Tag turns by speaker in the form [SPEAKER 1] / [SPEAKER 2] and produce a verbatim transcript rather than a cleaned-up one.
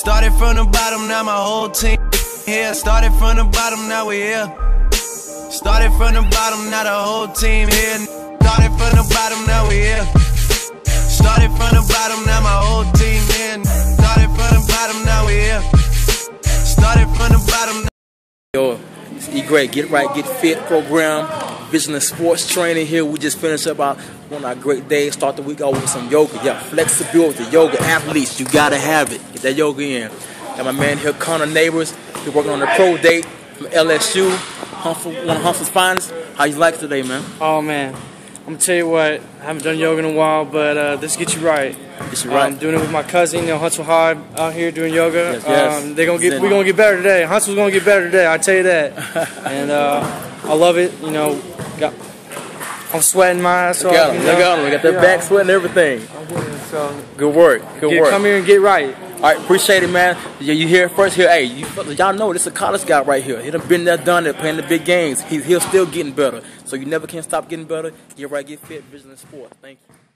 [SPEAKER 1] Started from the bottom, now my whole team here. Started from the bottom, now we here. Started from the bottom, now the whole team here. Started from the bottom, now we here. Started from the bottom, now my whole team here. Started from the bottom, now we here. Started from the bottom.
[SPEAKER 2] Yo, it's E Great Get Right, Get Fit program. Vision and sports training here. We just finished up our one of our great days. Start the week off with some yoga. Yeah, flexibility, yoga, athletes. You gotta have it. Get that yoga in. Got my man here, Connor Neighbors. He's working on the pro date from L S U. Humphreys, one of Humphreys' finest. How you like today, man?
[SPEAKER 3] Oh man, I'm gonna tell you what. I haven't done yoga in a while, but uh, this gets you right.
[SPEAKER 2] Get you right.
[SPEAKER 3] I'm um, doing it with my cousin, you know, Huntsville High, out here doing yoga.
[SPEAKER 2] Yes, yes.
[SPEAKER 3] Um, they gonna get, we're gonna get better today. Huntsville's gonna get better today. I tell you that. And uh, I love it. You know, got, I'm sweating my ass off.
[SPEAKER 2] Look at him.
[SPEAKER 3] You know?
[SPEAKER 2] Look at him. We got that
[SPEAKER 3] yeah.
[SPEAKER 2] back sweat and everything.
[SPEAKER 3] So
[SPEAKER 2] good work. Good
[SPEAKER 3] get,
[SPEAKER 2] work.
[SPEAKER 3] Come here and get right.
[SPEAKER 2] All right, appreciate it, man. You, you hear it first here. Hey, y'all know this is a college guy right here. He done been there, done it, playing the big games. He, he'll still getting better. So you never can stop getting better. Get right, get fit, vision and sports. Thank you.